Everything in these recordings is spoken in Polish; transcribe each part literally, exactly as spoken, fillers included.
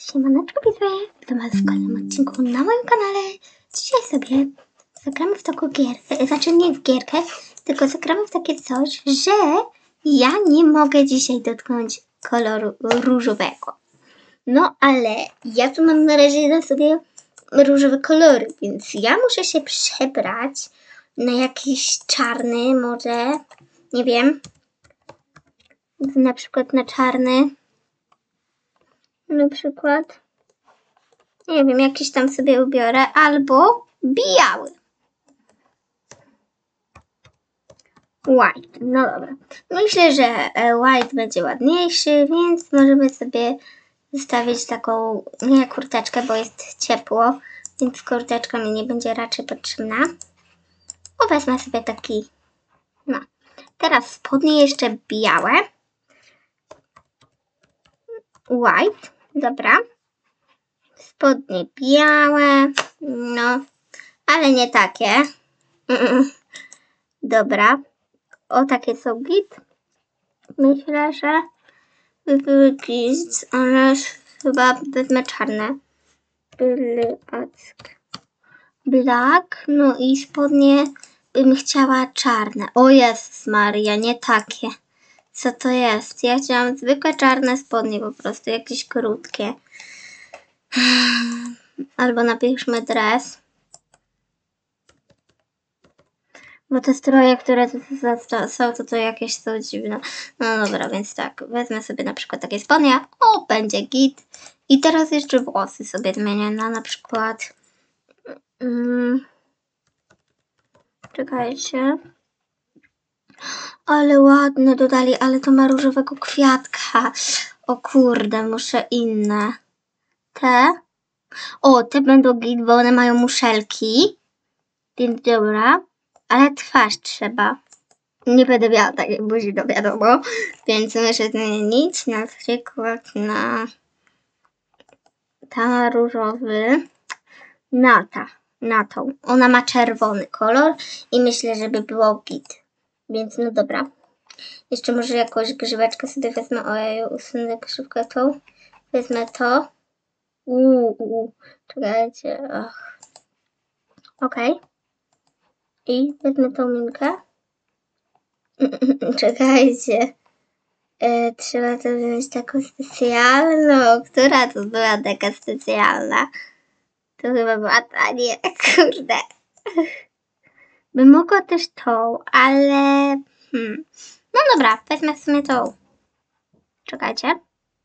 Siemaneczko widzowie, witam was w kolejnym odcinku na moim kanale. Dzisiaj sobie zagramy w taką gierkę, znaczy nie w gierkę, tylko zagramy w takie coś, że ja nie mogę dzisiaj dotknąć koloru różowego. No ale ja tu mam na razie na sobie różowe kolory, więc ja muszę się przebrać na jakiś czarny, może, nie wiem, na przykład na czarny. Na przykład, nie wiem, jakiś tam sobie ubiorę, albo biały. White, no dobra. Myślę, że white będzie ładniejszy, więc możemy sobie zostawić taką, nie kurteczkę, bo jest ciepło, więc kurteczka mi nie będzie raczej potrzebna. O, wezmę sobie taki, no. Teraz spodnie jeszcze białe. White, dobra. Spodnie białe, no, ale nie takie. Mm-mm. Dobra, o takie są git. Myślę, że by były git, ale chyba wezmę czarne. Black. Black, no i spodnie bym chciała czarne. O Jezus Maria, nie takie. Co to jest? Ja chciałam zwykłe czarne spodnie po prostu, jakieś krótkie. Albo napiszmy dres. Bo te stroje, które tu są, to to jakieś są dziwne. No dobra, więc tak, wezmę sobie na przykład takie spodnie. O, będzie git. I teraz jeszcze włosy sobie zmienię na na przykład... Um, czekajcie. Ale ładne dodali, ale to ma różowego kwiatka. O kurde, muszę inne. Te? O, te będą git, bo one mają muszelki. Więc dobra. Ale twarz trzeba. Nie będę miała takiej buzi, no wiadomo. Więc muszę zmienić na przykład na ta różowy. Na ta. Na tą. Ona ma czerwony kolor i myślę, żeby było git. Więc no dobra. Jeszcze może jakąś grzyweczkę sobie wezmę. Ojeju, usunę grzywkę tą. Wezmę to. Uuu, uu, czekajcie. Ach. Okej. Okay. I wezmę tą minkę. Czekajcie. E, trzeba to wziąć taką specjalną. Która to była taka specjalna? To chyba była ta, nie, kurde. Bym mogła też tą, ale... Hmm. No dobra, wezmę w sumie tą. Czekajcie.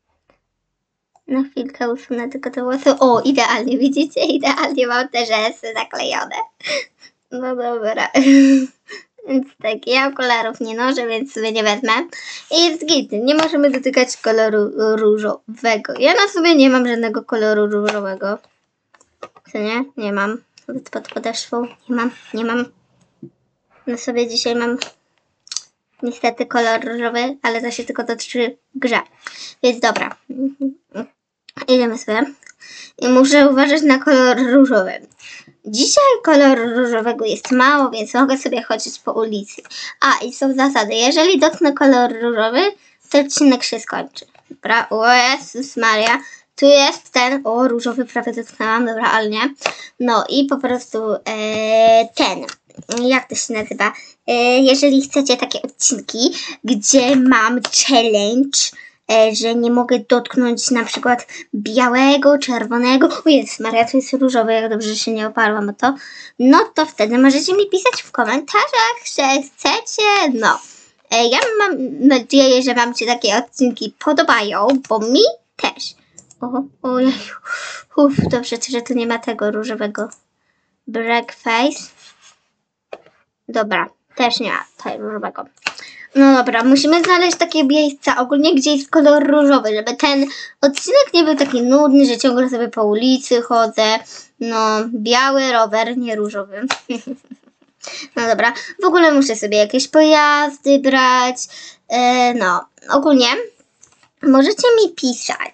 Na chwilkę usunę tylko te włosy. O, idealnie, widzicie? Idealnie mam te rzęsy zaklejone. No dobra. Więc tak, ja okularów nie noszę, więc sobie nie wezmę. I jest git, nie możemy dotykać koloru różowego. Ja na sobie nie mam żadnego koloru różowego. Co nie? Nie mam. Nawet pod podeszwą nie mam, nie mam. Na sobie dzisiaj mam niestety kolor różowy, ale to się tylko dotyczy grze. Więc dobra. Idziemy sobie. I muszę uważać na kolor różowy. Dzisiaj koloru różowego jest mało, więc mogę sobie chodzić po ulicy. A, i są zasady. Jeżeli dotknę kolor różowy, to odcinek się skończy. Dobra, o Jezus Maria. Tu jest ten, o różowy prawie dotknęłam, dobra, ale nie. No i po prostu e, ten, jak to się nazywa? E, jeżeli chcecie takie odcinki, gdzie mam challenge, że nie mogę dotknąć na przykład białego, czerwonego. O Jezus Maria, to jest różowy, jak dobrze, że się nie oparłam o to. No to wtedy możecie mi pisać w komentarzach, że chcecie. No, ja mam nadzieję, że wam się takie odcinki podobają, bo mi też. O, ojej, uff, dobrze, że tu nie ma tego różowego blackface. Dobra, też nie ma tego różowego. No dobra, musimy znaleźć takie miejsca ogólnie, gdzie jest kolor różowy, żeby ten odcinek nie był taki nudny, że ciągle sobie po ulicy chodzę. No, biały rower, nie różowy. No dobra, w ogóle muszę sobie jakieś pojazdy brać. E, no, ogólnie możecie mi pisać.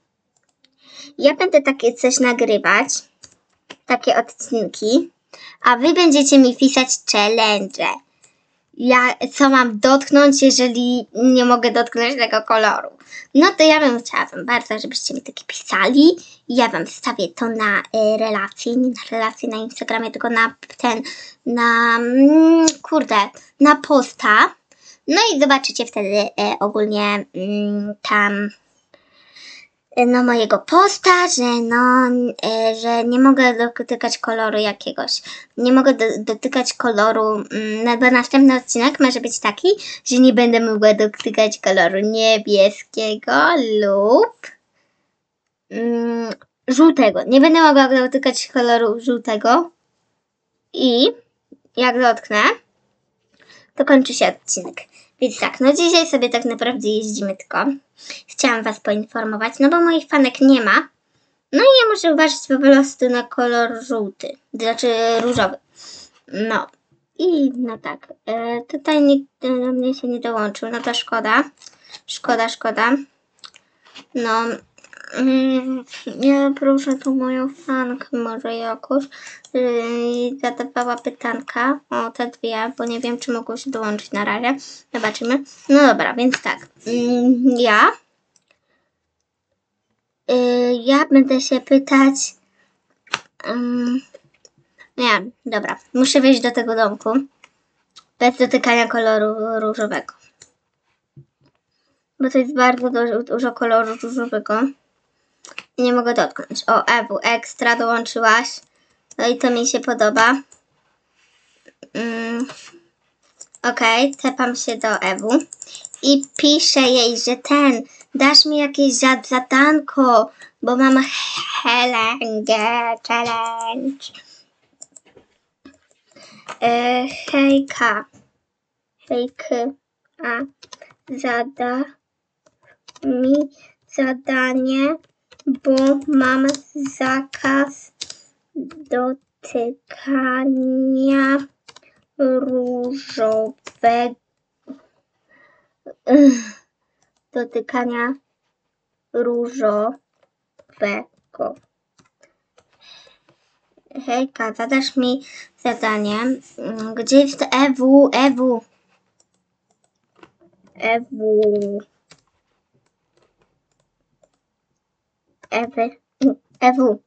Ja będę takie coś nagrywać, takie odcinki, a wy będziecie mi pisać challenge. ja, co mam dotknąć, jeżeli nie mogę dotknąć tego koloru. No to ja bym chciała wam bardzo, żebyście mi takie pisali. Ja wam wstawię to na y, relacje, nie na relacje na Instagramie, tylko na ten, na, mm, kurde, na posta. No i zobaczycie wtedy y, ogólnie y, tam no mojego posta, że no, e, że nie mogę dotykać koloru jakiegoś. Nie mogę do, dotykać koloru, no bo następny odcinek może być taki, że nie będę mogła dotykać koloru niebieskiego lub mm, żółtego. Nie będę mogła dotykać koloru żółtego i jak dotknę, to kończy się odcinek. Więc tak, no dzisiaj sobie tak naprawdę jeździmy tylko. Chciałam was poinformować, no bo moich fanek nie ma. No i ja muszę uważać po prostu na kolor żółty, znaczy różowy. No i no tak, e, tutaj nikt do mnie się nie dołączył, no to szkoda. Szkoda, szkoda. No, mm, ja proszę tu moją fankę może jakoś. Yy, zadawała pytanka o te dwie, bo nie wiem, czy mogło się dołączyć na razie. Zobaczymy. No dobra, więc tak. Yy, ja yy, ja będę się pytać. Yy, nie, dobra. Muszę wejść do tego domku bez dotykania koloru różowego. Bo to jest bardzo dużo, dużo koloru różowego. Nie mogę dotknąć. O, Ewu, ekstra dołączyłaś. No i to mi się podoba. Mm. Okej, okay, tepam się do Ewu i piszę jej, że ten, dasz mi jakieś zadanko, bo mam challenge, challenge. E, hejka, hejky, a zada mi zadanie, bo mam zakaz dotykania różowego, dotykania różowego. Hejka, zadasz mi zadanie. Gdzie jest Ewu? Ewu. Ewu. Ewy. Ewu.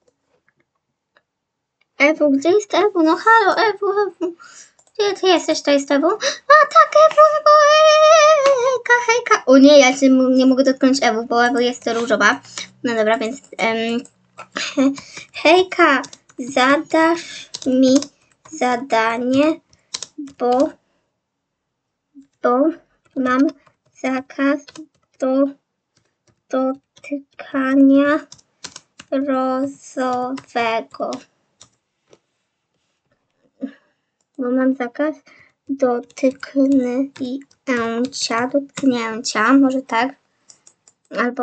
Ewu, gdzie jest Ewu? No halo, Ewu, Ewu. Gdzie ty jesteś? To jest Ewu? A tak, Ewu, Ewu, hejka, hejka. O nie, ja się nie mogę dotknąć Ewu, bo Ewu jest różowa. No dobra, więc um, hejka, zadasz mi zadanie, bo, bo mam zakaz do dotykania rozowego. Bo mam zakaz dotyknięcia, dotknięcia, może tak, albo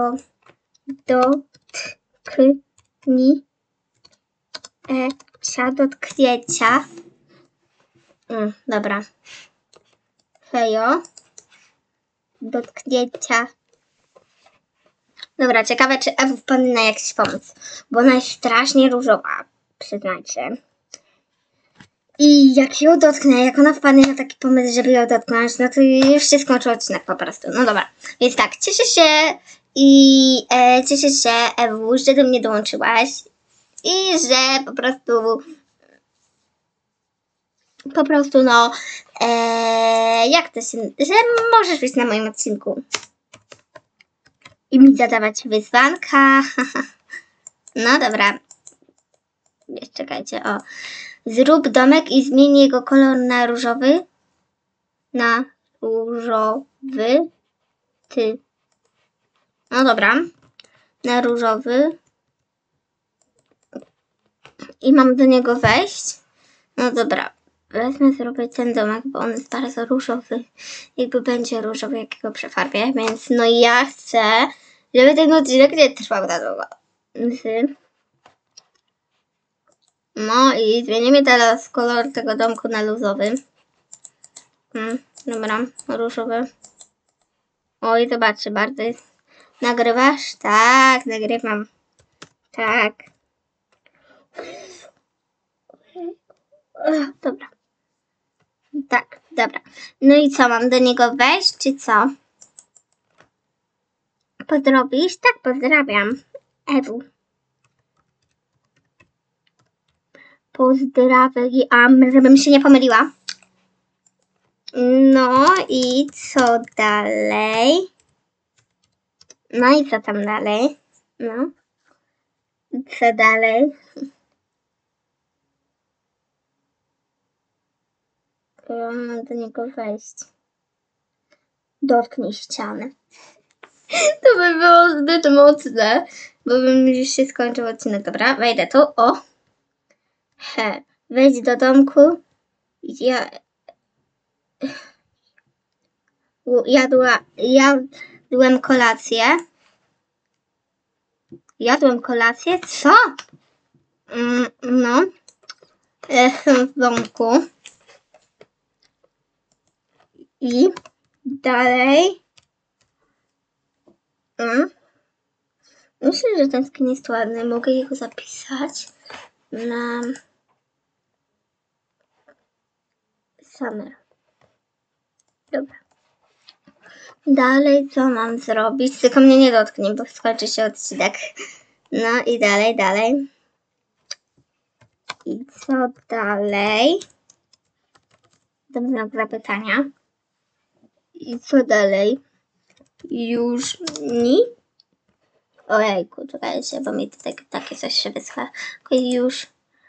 dotknięcia, dotknięcia. Mm, dobra. Hejo. Dotknięcia. Dobra, ciekawe, czy Ewu wpadnie na jakiś pomysł, bo ona jest strasznie różowa, przyznajcie. I jak ją dotknę, jak ona wpadnie na taki pomysł, żeby ją dotknąć, no to już się skończył odcinek po prostu. No dobra, więc tak, cieszę się i e, cieszę się, Ewu, że do mnie dołączyłaś i że po prostu po prostu no e, jak to się, że możesz być na moim odcinku i mi zadawać wyzwanka. No dobra, jeszcze czekajcie, o. Zrób domek i zmień jego kolor na różowy. Na różowy. Ty. No dobra. Na różowy. I mam do niego wejść. No dobra. Wezmę zrobić ten domek, bo on jest bardzo różowy. Jakby będzie różowy, jakiego przefarbię. Więc no ja chcę, żeby ten odcinek nie trwał na długo. No i zmienimy teraz kolor tego domku na luzowy. Hmm, dobra, różowy. Oj, zobaczcie, bardzo jest. Nagrywasz? Tak, nagrywam. Tak. Ech, dobra. Tak, dobra. No i co, mam do niego wejść, czy co? Pozdrowisz? Tak, pozdrawiam. Ewu. Pozdrawiam, żebym się nie pomyliła. No i co dalej? No i co tam dalej? No. I co dalej? Ja mam do niego wejść. Dotknij ściany. To by było zbyt mocne, bo bym już się skończył odcinek. Dobra, wejdę tu. O! He. Wejdź do domku. Ja... Jadła... Jadłem kolację. Jadłem kolację? Co? Mm, no. Jestem w domku. I dalej. Mm. Myślę, że ten skin jest ładny. Mogę jego zapisać na Summer. Dobra. Dalej co mam zrobić? Tylko mnie nie dotknie, bo skończy się odcinek. No i dalej, dalej. I co dalej? To znak zapytania. I co dalej? Już ni? Ojejku, czekajcie, bo mi tutaj takie coś się wyschła. Już.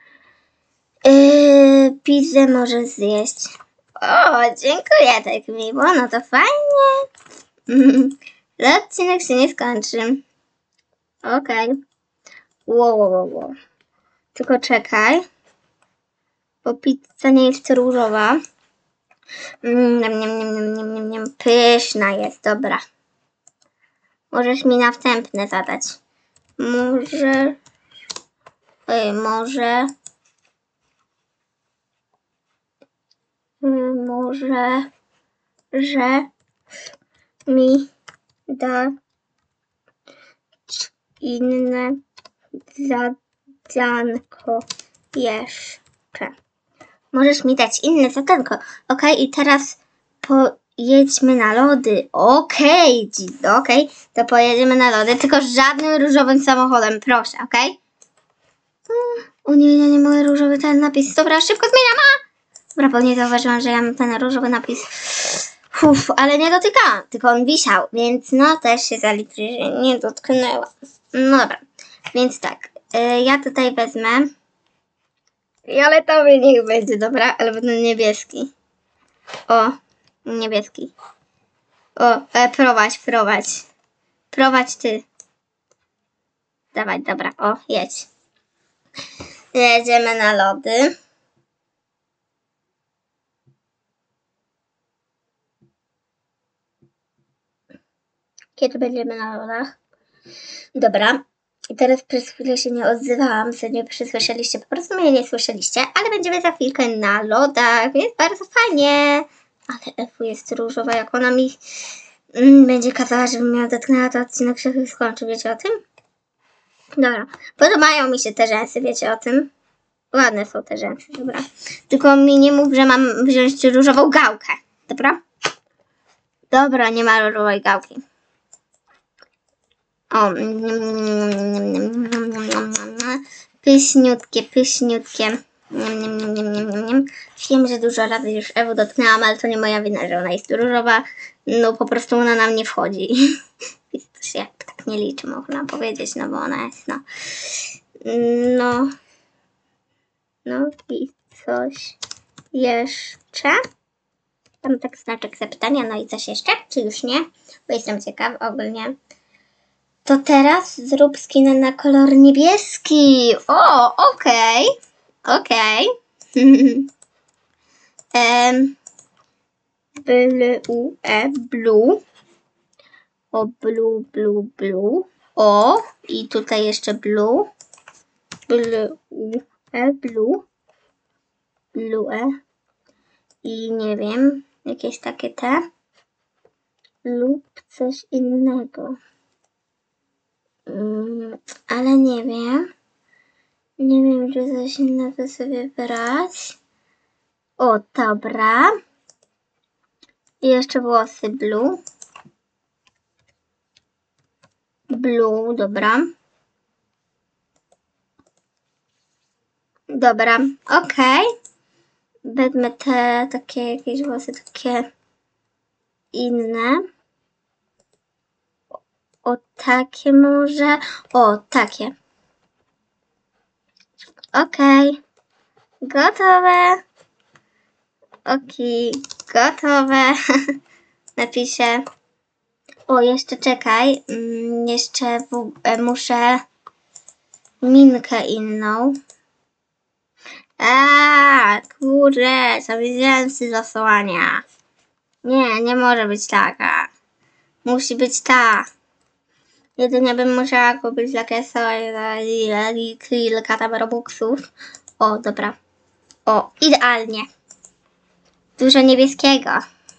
Yy, pizzę może zjeść. O, dziękuję, tak miło, no to fajnie. Ten odcinek się nie skończy. Okej. Okay. Wow, wow, wow, wow. Tylko czekaj. Bo pizza nie jest różowa. Mm, niam, niam, niam, niam, niam, niam. Pyszna jest, dobra. Możesz mi następne zadać. Może... Ej, może... Może... Że... Mi... Da... Inne... Zadanko... Jeszcze. Możesz mi dać inne zadanko. Ok, i teraz pojedźmy na lody. Okej, okay. Okej, okay. To pojedziemy na lody, tylko żadnym różowym samochodem, proszę, okej? Okay? O nie, nie, nie mogę różowy ten napis. Dobra, szybko zmieniam. A! Dobra, bo nie zauważyłam, że ja mam ten różowy napis. Uf, ale nie dotykałam, tylko on wisiał, więc no też się zaliczy, że nie dotknęłam. No dobra, więc tak, yy, ja tutaj wezmę. Fioletowy niech będzie, dobra, ale będę niebieski. O, niebieski. O, e, prowadź, prowadź. Prowadź ty. Dawaj, dobra, o, jedź. Jedziemy na lody. Kiedy będziemy na lodach? Dobra. I teraz przez chwilę się nie odzywałam, co nie przysłyszeliście, po prostu mnie nie słyszeliście, ale będziemy za chwilkę na lodach, więc bardzo fajnie. Ale Efu jest różowa, jak ona mi mm, będzie kazała, żebym ją dotknęła, to odcinek się skończy, wiecie o tym? Dobra, podobają mi się te rzęsy, wiecie o tym? Ładne są te rzęsy, dobra. Tylko mi nie mów, że mam wziąć różową gałkę, dobra? Dobra, nie ma różowej gałki. O, pyszniutkie, pyszniutkie. Wiem, że dużo razy już Ewu dotknęłam, ale to nie moja wina, że ona jest różowa. No po prostu ona na mnie wchodzi. Więc to się tak nie liczy, można powiedzieć, no bo ona jest, no. No. No i coś jeszcze. Tam tak znaczek zapytania, no i coś jeszcze? Czy już nie? Bo jestem ciekaw ogólnie. To teraz zrób skinę na kolor niebieski. O, okej. Okay. Okej. Okay. um, blue, e, blue. O, blue, blue, blue. O, i tutaj jeszcze blue. Blue, e, blue. Blue, e. I nie wiem, jakieś takie te. Lub coś innego. Mm, ale nie wiem. Nie wiem, czy coś innego sobie brać. O, dobra. I jeszcze włosy blue. Blue, dobra. Dobra, okej. Okay. Wezmę te takie jakieś włosy, takie inne. O, takie może. O, takie. Okej. Okay. Gotowe. Okej, okay. Gotowe. Napiszę. O, jeszcze czekaj. Mm, jeszcze w, e, muszę minkę inną. A, kurde, zawiedziałem się zasłania. Nie, nie może być taka. Musi być ta. Jedynie bym musiała kupić lakieso i kilka tam robuxów. O, dobra. O, idealnie. Dużo niebieskiego.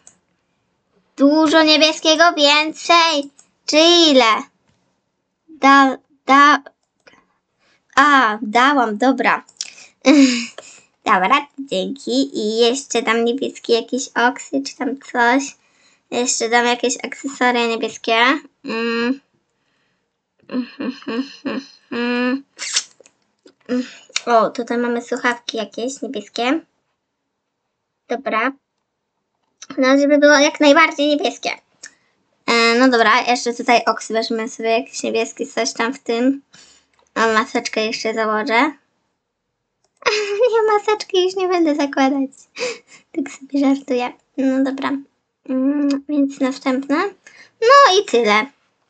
Dużo niebieskiego więcej. Czy ile? Da, da. A, dałam, dobra. Dobra, dzięki. I jeszcze dam niebieski jakiś oksy, czy tam coś. Jeszcze dam jakieś akcesoria niebieskie. Mm. O, tutaj mamy słuchawki jakieś niebieskie. Dobra. No, żeby było jak najbardziej niebieskie. E, no dobra, jeszcze tutaj oksy weźmy sobie jakiś niebieski, coś tam w tym. A maseczkę jeszcze założę. Nie, maseczki już nie będę zakładać. Tak sobie żartuję. No dobra. Mm, więc następne. No i tyle.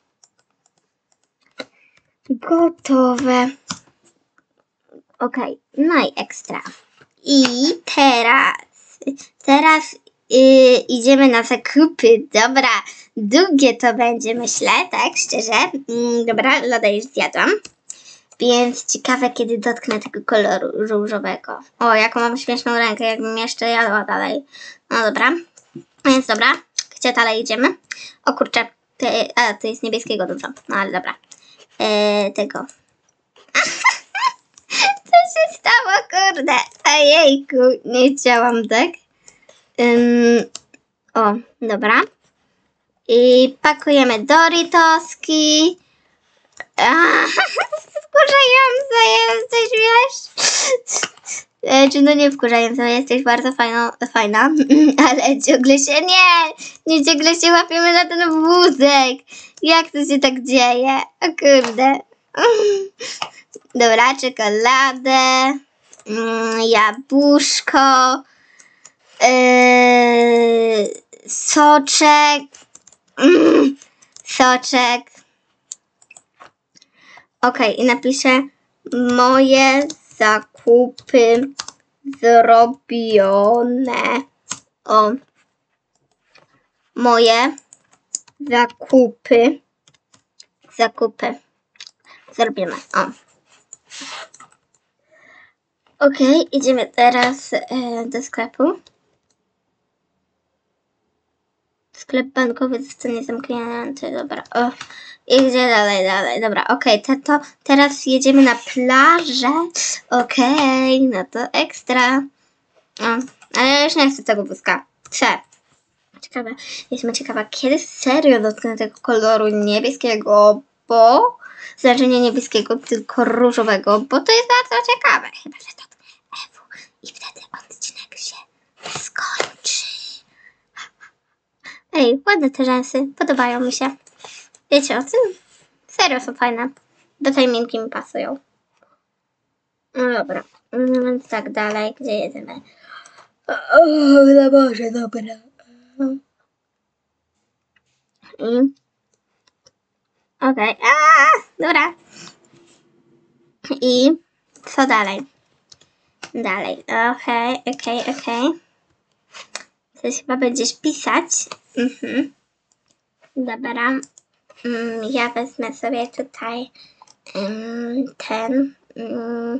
Gotowe. Ok, no i ekstra. I teraz, teraz yy, idziemy na zakupy. Dobra, długie to będzie, myślę, tak szczerze. Yy, dobra, loda już zjadłam. Więc ciekawe, kiedy dotknę tego koloru różowego. O, jaką mam śmieszną rękę, jakbym jeszcze jadła dalej. No dobra, więc dobra, gdzie dalej idziemy? O kurczę, to, a, to jest niebieskiego, dużo. No ale dobra. Yy, tego. Co się stało, kurde? Ojejku, nie chciałam, tak? Ym, o, dobra. I pakujemy Doritoski. Wkurzająca jesteś, wiesz? E, czy no nie wkurzająca, jesteś bardzo fajną, fajna, ale ciągle się nie, nie ciągle się łapiemy na ten wózek. Jak to się tak dzieje? O kurde. Dobra, czekoladę, mm, jabłuszko, yy, soczek, mm, soczek. Ok, i napiszę moje zakupy zrobione. O, moje zakupy, zakupy zrobione. O. Ok, idziemy teraz e, do sklepu. Sklep bankowy zostanie zamknięty, dobra. O, i gdzie dalej, dalej, dobra, okej, okay, to, to teraz jedziemy na plażę. Okej, okay, no to ekstra. O, ale ja już nie chcę tego wózka. Chcę. Ciekawe, jestem ciekawa, kiedy serio dotknę tego koloru niebieskiego, bo... Znaczy nie niebieskiego, tylko różowego, bo to jest bardzo ciekawe. Chyba, że dotknę Ewu i wtedy odcinek się skończy. Ej, ładne te rzęsy, podobają mi się. Wiecie o tym? Serio są fajne. Do tej minki mi pasują. No dobra, więc tak dalej, gdzie jedziemy? O, na morze, dobra. I... Okej, okay. Dobra. I co dalej? Dalej, okej, okay, okej, okay, okej. Okay. Coś chyba będziesz pisać. Mhm. Dobra. Mm, ja wezmę sobie tutaj um, ten um,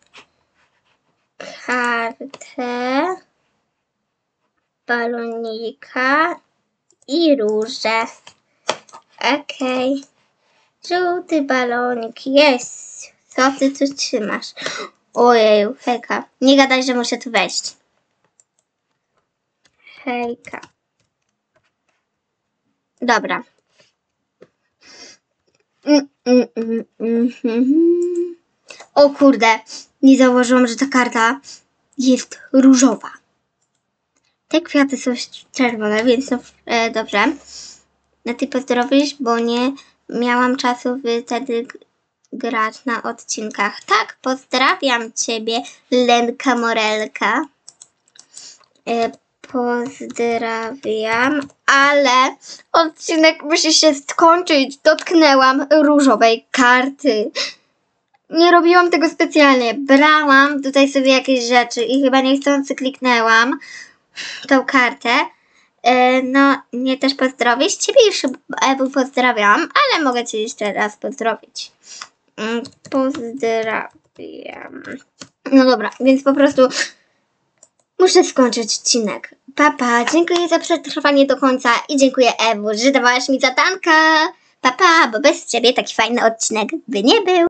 kartę, balonika i róże. Okej. Okay. Żółty balonik, jest. Co ty tu trzymasz? Ojej, hejka. Nie gadaj, że muszę tu wejść. Hejka. Dobra. Mm, mm, mm, mm, mm. O kurde, nie zauważyłam, że ta karta jest różowa. Te kwiaty są czerwone, więc no, e, dobrze. Na ty pozdrowisz, bo nie miałam czasu wtedy grać na odcinkach. Tak, pozdrawiam ciebie, Lenka Morelka. E, pozdrawiam, ale odcinek musi się skończyć. Dotknęłam różowej karty. Nie robiłam tego specjalnie. Brałam tutaj sobie jakieś rzeczy i chyba niechcący kliknęłam tą kartę. E, no, mnie też pozdrowić. Ciebie już, Ewu, pozdrawiam, ale mogę cię jeszcze raz pozdrowić. Mm, pozdrawiam. No dobra, więc po prostu muszę skończyć odcinek. Papa, dziękuję za przetrwanie do końca i dziękuję, Ewu, że dawałaś mi zadanka. Papa, bo bez ciebie taki fajny odcinek by nie był.